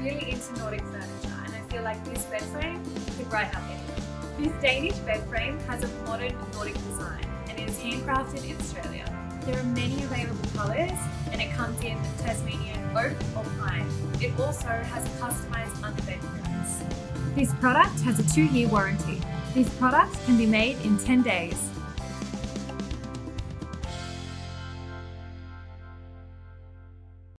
really into Nordic furniture and I feel like this bed frame could brighten up anything. This Danish bed frame has a modern Nordic design and it is handcrafted in Australia. There are many available colours and it comes in Tasmanian oak or pine. It also has customised underbed cushions. This product has a 2-year warranty. This product can be made in 10 days.